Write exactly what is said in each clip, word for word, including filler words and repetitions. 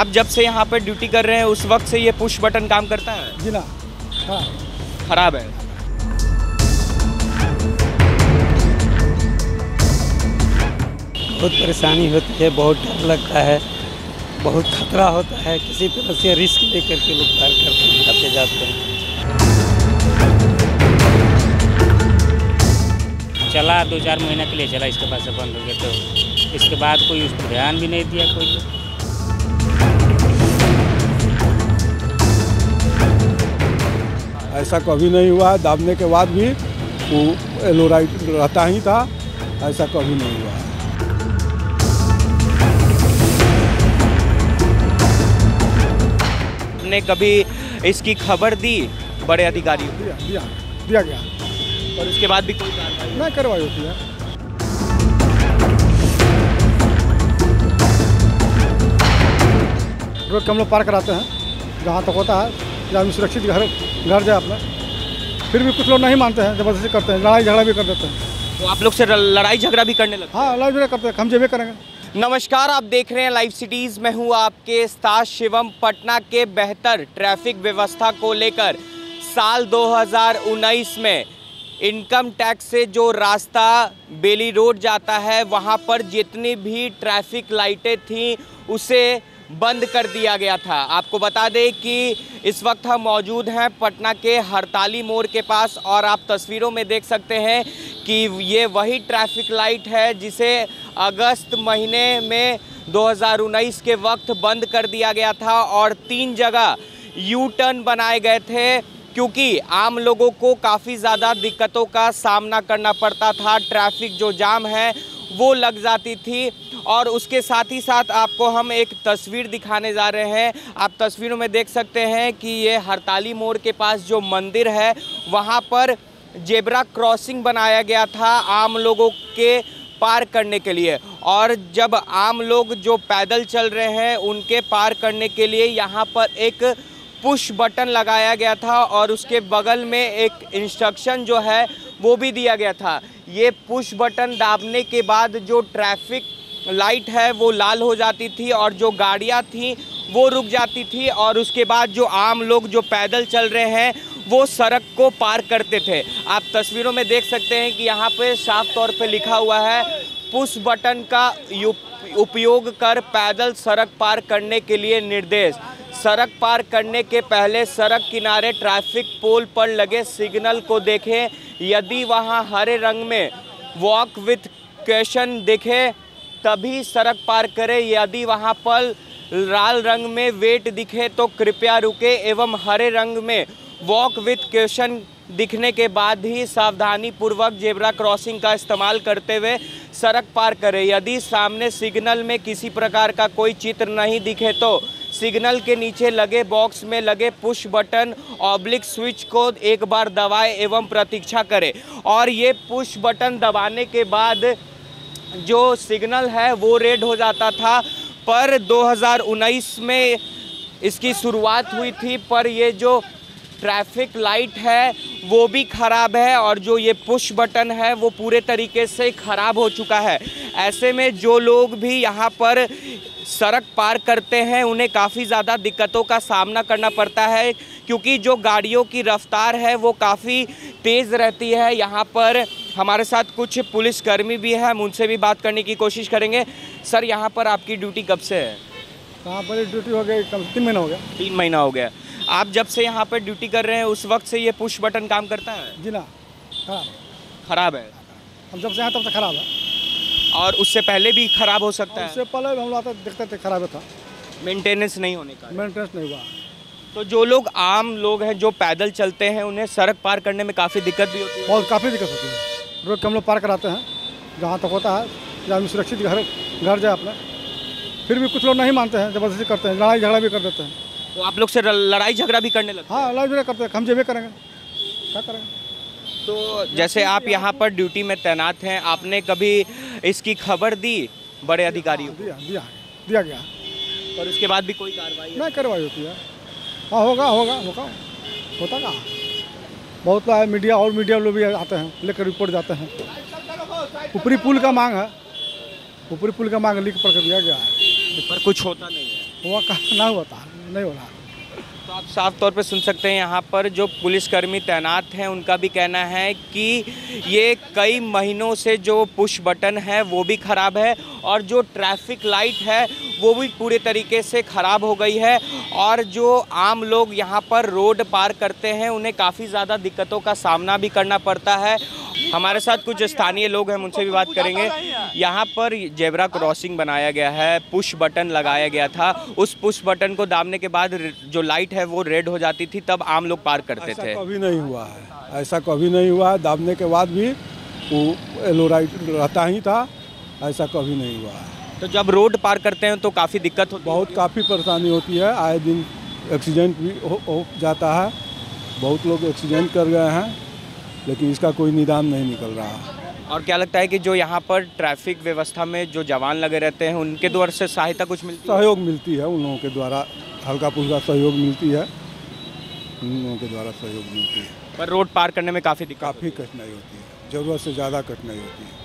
आप जब से यहाँ पर ड्यूटी कर रहे हैं उस वक्त से ये पुश बटन काम करता है? जी ना, हाँ खराब है। बहुत परेशानी होती है, बहुत डर लगता है, बहुत खतरा होता है। किसी तरह से रिस्क लेकर के लोग पार करते हैं, आते जाते हैं। चला दो चार महीने के लिए चला, इसके बाद से बंद हो गया। तो इसके बाद कोई उस पर ध्यान भी नहीं दिया कोई। ऐसा कभी नहीं हुआ है, दाबने के बाद भी वो एलोराइट रहता ही था, ऐसा कभी नहीं हुआ है। ने कभी इसकी खबर दी बड़े अधिकारियों को? दिया दिया दिया गया, और उसके बाद भी कोई कार्रवाई नहीं कार्रवाई होती है। रोड के हम लोग पार कराते हैं, जहाँ तक होता है कि आदमी सुरक्षित घर घर जाए अपना। फिर भी कुछ लोग नहीं मानते हैं, जबरदस्ती करते हैं, लड़ाई झगड़ा भी कर देते हैं। तो आप लोग से लड़ाई झगड़ा भी करने लगे? हाँ, लड़ाई झगड़ा करते हैं, हम जेबे करेंगे। नमस्कार, आप देख रहे हैं लाइव सिटीज़। मैं हूं आपके साथ शिवम। पटना के बेहतर ट्रैफिक व्यवस्था को लेकर साल दो हज़ार उन्नीस में इनकम टैक्स से जो रास्ता बेली रोड जाता है वहां पर जितनी भी ट्रैफिक लाइटें थीं उसे बंद कर दिया गया था। आपको बता दें कि इस वक्त हम मौजूद हैं पटना के हड़ताली मोड़ के पास और आप तस्वीरों में देख सकते हैं कि ये वही ट्रैफिक लाइट है जिसे अगस्त महीने में दो हज़ार उन्नीस के वक्त बंद कर दिया गया था और तीन जगह यू टर्न बनाए गए थे, क्योंकि आम लोगों को काफ़ी ज़्यादा दिक्कतों का सामना करना पड़ता था। ट्रैफिक जो जाम है वो लग जाती थी। और उसके साथ ही साथ आपको हम एक तस्वीर दिखाने जा रहे हैं। आप तस्वीरों में देख सकते हैं कि ये हड़ताली मोड़ के पास जो मंदिर है वहाँ पर जेब्रा क्रॉसिंग बनाया गया था आम लोगों के पार करने के लिए। और जब आम लोग जो पैदल चल रहे हैं उनके पार करने के लिए यहाँ पर एक पुश बटन लगाया गया था और उसके बगल में एक इंस्ट्रक्शन जो है वो भी दिया गया था। ये पुश बटन दाबने के बाद जो ट्रैफिक लाइट है वो लाल हो जाती थी और जो गाड़ियाँ थीं वो रुक जाती थी और उसके बाद जो आम लोग जो पैदल चल रहे हैं वो सड़क को पार करते थे। आप तस्वीरों में देख सकते हैं कि यहाँ पे साफ तौर पे लिखा हुआ है पुश बटन का उपयोग कर पैदल सड़क पार करने के लिए निर्देश। सड़क पार करने के पहले सड़क किनारे ट्रैफिक पोल पर लगे सिग्नल को देखें। यदि वहां हरे रंग में वॉक विथ क्वेश्चन दिखे तभी सड़क पार करें। यदि वहां पर लाल रंग में वेट दिखे तो कृपया रुके एवं हरे रंग में वॉक विथ क्वेश्चन दिखने के बाद ही सावधानी पूर्वक जेब्रा क्रॉसिंग का इस्तेमाल करते हुए सड़क पार करें। यदि सामने सिग्नल में किसी प्रकार का कोई चित्र नहीं दिखे तो सिग्नल के नीचे लगे बॉक्स में लगे पुश बटन ऑब्लिक स्विच को एक बार दबाएं एवं प्रतीक्षा करें। और ये पुश बटन दबाने के बाद जो सिग्नल है वो रेड हो जाता था। पर दो हज़ार उन्नीस में इसकी शुरुआत हुई थी, पर ये जो ट्रैफिक लाइट है वो भी ख़राब है और जो ये पुश बटन है वो पूरे तरीके से ख़राब हो चुका है। ऐसे में जो लोग भी यहाँ पर सड़क पार करते हैं उन्हें काफ़ी ज़्यादा दिक्कतों का सामना करना पड़ता है, क्योंकि जो गाड़ियों की रफ्तार है वो काफ़ी तेज़ रहती है। यहाँ पर हमारे साथ कुछ पुलिसकर्मी भी हैं, हम उनसे भी बात करने की कोशिश करेंगे। सर, यहाँ पर आपकी ड्यूटी कब से है? कहाँ पर ड्यूटी हो गई? कम तीन महीना हो गया। तीन महीना हो गया। आप जब से यहाँ पर ड्यूटी कर रहे हैं उस वक्त से ये पुश बटन काम करता है? जी ना, खराब खराब है। हम जब से यहाँ तब तक खराब है। और उससे पहले भी खराब हो सकता है? उससे पहले हम लोग देखते थे खराब था, मेंटेनेंस नहीं होने का। मेंटेनेंस नहीं हुआ। तो जो लोग आम लोग हैं जो पैदल चलते हैं उन्हें सड़क पार करने में काफ़ी दिक्कत भी होती है? बहुत काफ़ी दिक्कत होती है। रोड के हम लोग पार कराते हैं, जहाँ तक होता है कि आदमी सुरक्षित घर घर जाए अपना। फिर भी कुछ लोग नहीं मानते हैं, जबरदस्ती करते हैं, लड़ाई झगड़ा भी कर देते हैं। तो आप लोग से लड़ाई झगड़ा भी करने लगते हैं? हाँ, लड़ाई झगड़ा करते हैं, हम जेबे करेंगे, क्या करेंगे। तो जैसे आप यहाँ पर ड्यूटी में तैनात हैं, आपने कभी इसकी खबर दी बड़े अधिकारियों को? दिया दिया दिया गया, और उसके बाद भी कोई कार्रवाई नहीं कार्रवाई होती है? हाँ, होगा होगा होगा होता कहाँ। बहुत है मीडिया और मीडिया लोग भी आते हैं, लेकर रिपोर्ट जाते हैं। ऊपरी पुल का मांग है, ऊपरी पुल का मांग लिख पढ़ कर दिया गया है, पर कुछ होता नहीं है। हुआ का ना हुआ था, नहीं हो रहा। तो आप साफ तौर पे सुन सकते हैं यहाँ पर जो पुलिसकर्मी तैनात हैं उनका भी कहना है कि ये कई महीनों से जो पुश बटन है वो भी ख़राब है और जो ट्रैफिक लाइट है वो भी पूरे तरीके से ख़राब हो गई है और जो आम लोग यहाँ पर रोड पार करते हैं उन्हें काफ़ी ज़्यादा दिक्कतों का सामना भी करना पड़ता है। हमारे साथ कुछ स्थानीय लोग हैं, उनसे भी बात करेंगे। यहाँ पर जेब्रा क्रॉसिंग बनाया गया है, पुश बटन लगाया गया था, उस पुश बटन को दाबने के बाद जो लाइट है वो रेड हो जाती थी, तब आम लोग पार करते थे। कभी नहीं हुआ है, ऐसा कभी नहीं हुआ है। दाबने के बाद भी वो येलो लाइट रहता ही था, ऐसा कभी नहीं हुआ है। तो जब रोड पार करते हैं तो काफ़ी दिक्कत होती है? बहुत काफ़ी परेशानी होती है, आए दिन एक्सीडेंट भी हो, हो जाता है, बहुत लोग एक्सीडेंट कर गए हैं, लेकिन इसका कोई निदान नहीं निकल रहा है। और क्या लगता है कि जो यहाँ पर ट्रैफिक व्यवस्था में जो जवान लगे रहते हैं उनके द्वारा से सहायता कुछ मिलती है? सहयोग मिलती है, उन लोगों के द्वारा हल्का फुल्का सहयोग मिलती है, उन लोगों के द्वारा सहयोग मिलती है। पर रोड पार करने में काफ़ी दिक्कत काफ़ी कठिनाई होती है, ज़रूरत से ज़्यादा कठिनाई होती है।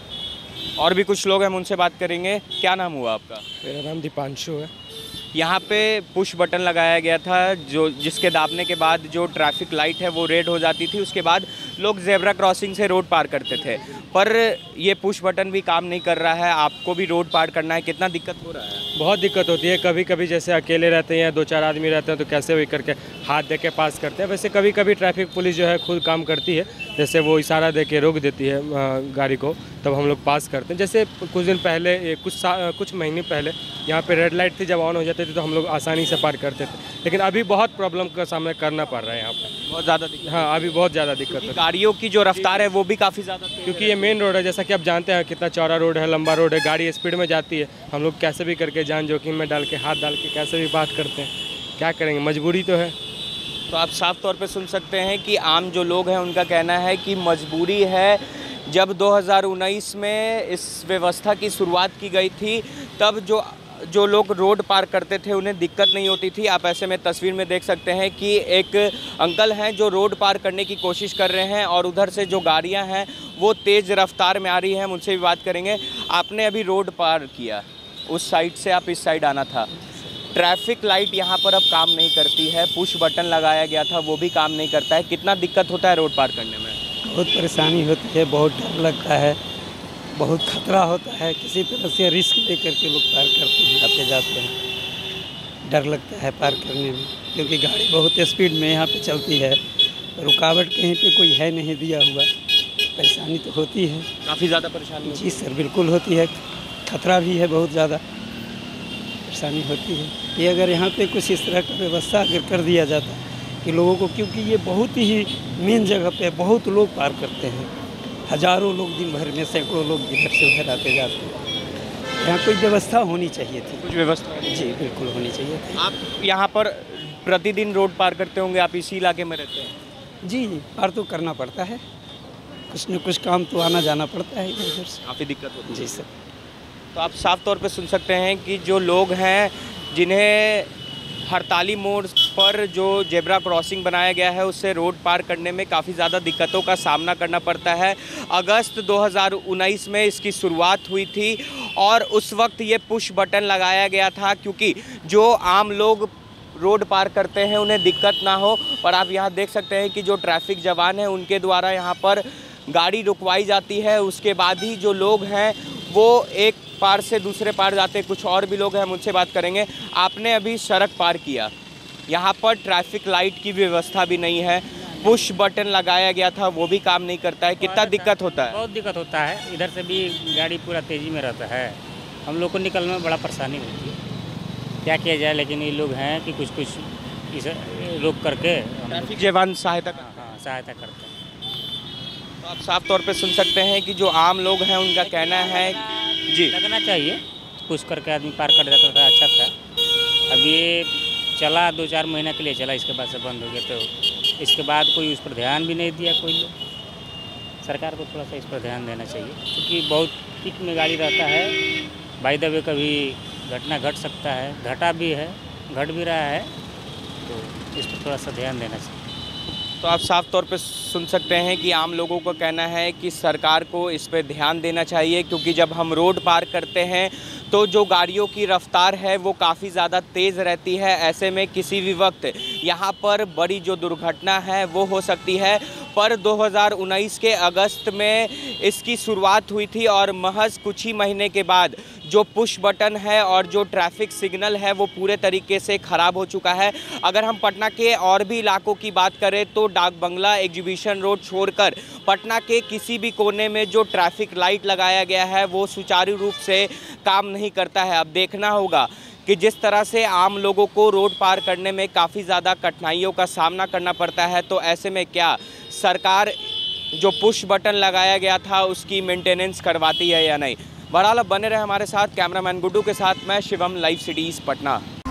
और भी कुछ लोग हैं, हम उनसे बात करेंगे। क्या नाम हुआ आपका? मेरा नाम दीपांशु है। यहाँ पे पुश बटन लगाया गया था जो जिसके दाबने के बाद जो ट्रैफिक लाइट है वो रेड हो जाती थी, उसके बाद लोग जेब्रा क्रॉसिंग से रोड पार करते थे, पर ये पुश बटन भी काम नहीं कर रहा है। आपको भी रोड पार करना है, कितना दिक्कत हो रहा है? बहुत दिक्कत होती है, कभी कभी जैसे अकेले रहते हैं या दो चार आदमी रहते हैं तो कैसे भी करके हाथ दे के पास करते हैं। वैसे कभी कभी ट्रैफिक पुलिस जो है खुद काम करती है, जैसे वो इशारा दे के रोक देती है गाड़ी को, तब हम लोग पास करते हैं। जैसे कुछ दिन पहले कुछ कुछ महीने पहले यहाँ पे रेड लाइट थी, जब ऑन हो जाती थी तो हम लोग आसानी से पार करते थे, लेकिन अभी बहुत प्रॉब्लम का सामना करना पड़ रहा है यहाँ पर, बहुत ज़्यादा दिक्कत। हाँ अभी बहुत ज़्यादा दिक्कत है। गाड़ियों की जो रफ्तार है वो भी काफ़ी ज़्यादा, क्योंकि ये मेन रोड है, जैसा कि आप जानते हैं कितना चौड़ा रोड है, लंबा रोड है, गाड़ी स्पीड में जाती है, हम लोग कैसे भी करके जान जोखिम में डाल के हाथ डाल के कैसे भी बात करते हैं, क्या करेंगे, मजबूरी तो है। तो आप साफ तौर पे सुन सकते हैं कि आम जो लोग हैं उनका कहना है कि मजबूरी है। जब दो हज़ार उन्नीस में इस व्यवस्था की शुरुआत की गई थी तब जो जो लोग रोड पार करते थे उन्हें दिक्कत नहीं होती थी। आप ऐसे में तस्वीर में देख सकते हैं कि एक अंकल हैं जो रोड पार करने की कोशिश कर रहे हैं और उधर से जो गाड़ियां हैं वो तेज़ रफ्तार में आ रही हैं। उनसे भी बात करेंगे। आपने अभी रोड पार किया, उस साइड से आप इस साइड आना था, ट्रैफिक लाइट यहाँ पर अब काम नहीं करती है, पुश बटन लगाया गया था वो भी काम नहीं करता है, कितना दिक्कत होता है रोड पार करने में? बहुत परेशानी होती है, बहुत डर लगता है, बहुत खतरा होता है, किसी तरह से रिस्क लेकर के लोग पार करते हैं, आते जाते हैं। डर लगता है पार करने में, क्योंकि गाड़ी बहुत स्पीड में यहाँ पे चलती है, रुकावट कहीं पे कोई है नहीं दिया हुआ, परेशानी तो होती है, काफ़ी ज़्यादा परेशानी? जी सर बिल्कुल होती है, खतरा भी है, बहुत ज़्यादा परेशानी होती है। ये अगर यहाँ पे कुछ इस तरह का व्यवस्था अगर कर दिया जाता कि लोगों को, क्योंकि ये बहुत ही मेन जगह पे बहुत लोग पार करते हैं, हजारों लोग दिन भर में, सैकड़ों लोग इधर से उधर आते जाते हैं, यहाँ कोई व्यवस्था होनी चाहिए थी, कुछ व्यवस्था? जी बिल्कुल होनी चाहिए थी। आप यहाँ पर प्रतिदिन रोड पार करते होंगे, आप इसी इलाके में रहते हैं? जी पार तो करना पड़ता है, कुछ न कुछ काम तो आना जाना पड़ता है इधर उधर से। काफ़ी दिक्कत होती है? जी सर। तो आप साफ तौर पे सुन सकते हैं कि जो लोग हैं जिन्हें हड़ताली मोड़ पर जो जेब्रा क्रॉसिंग बनाया गया है उससे रोड पार करने में काफ़ी ज़्यादा दिक्कतों का सामना करना पड़ता है। अगस्त दो हज़ार उन्नीस में इसकी शुरुआत हुई थी और उस वक्त ये पुश बटन लगाया गया था क्योंकि जो आम लोग रोड पार करते हैं उन्हें दिक्कत ना हो। पर आप यहाँ देख सकते हैं कि जो ट्रैफिक जवान हैं उनके द्वारा यहाँ पर गाड़ी रुकवाई जाती है, उसके बाद ही जो लोग हैं वो एक पार से दूसरे पार जाते हैं। कुछ और भी लोग हैं, हम उनसे बात करेंगे। आपने अभी सड़क पार किया, यहाँ पर ट्रैफिक लाइट की व्यवस्था भी नहीं है, पुश बटन लगाया गया था वो भी काम नहीं करता है, कितना दिक्कत होता है? बहुत दिक्कत होता है, इधर से भी गाड़ी पूरा तेज़ी में रहता है, हम लोग को निकलने में बड़ा परेशानी होती है। क्या किया जाए, लेकिन ये लोग हैं कि कुछ कुछ इस रोक करके ट्रैफिक जवान सहायता करते हैं। हाँ सहायता करते हैं। तो आप साफ तौर पे सुन सकते हैं कि जो आम लोग हैं उनका कहना है जी लगना चाहिए, पुश करके आदमी पार कर जाता था, अच्छा था। अब ये चला दो चार महीना के लिए चला, इसके बाद से बंद हो गया, तो इसके बाद कोई उस पर ध्यान भी नहीं दिया कोई लोग। सरकार को थोड़ा सा इस पर ध्यान देना चाहिए, क्योंकि बहुत पिक में गाड़ी रहता है, बाय द वे कभी घटना घट सकता है, घटा भी है, घट भी रहा है, तो इस पर थोड़ा सा ध्यान देना चाहिए। तो आप साफ तौर पे सुन सकते हैं कि आम लोगों का कहना है कि सरकार को इस पे ध्यान देना चाहिए, क्योंकि जब हम रोड पार करते हैं तो जो गाड़ियों की रफ्तार है वो काफ़ी ज़्यादा तेज़ रहती है। ऐसे में किसी भी वक्त यहाँ पर बड़ी जो दुर्घटना है वो हो सकती है। पर दो हज़ार उन्नीस के अगस्त में इसकी शुरुआत हुई थी और महज कुछ ही महीने के बाद जो पुश बटन है और जो ट्रैफिक सिग्नल है वो पूरे तरीके से ख़राब हो चुका है। अगर हम पटना के और भी इलाकों की बात करें तो डाक बंगला, एग्जीबिशन रोड छोड़कर पटना के किसी भी कोने में जो ट्रैफिक लाइट लगाया गया है वो सुचारू रूप से काम नहीं करता है। अब देखना होगा कि जिस तरह से आम लोगों को रोड पार करने में काफ़ी ज़्यादा कठिनाइयों का सामना करना पड़ता है, तो ऐसे में क्या सरकार जो पुश बटन लगाया गया था उसकी मेंटेनेंस करवाती है या नहीं। बहरहाल अब बने रहे हमारे साथ। कैमरामैन गुड्डू के साथ मैं शिवम, लाइव सिटीज़ पटना।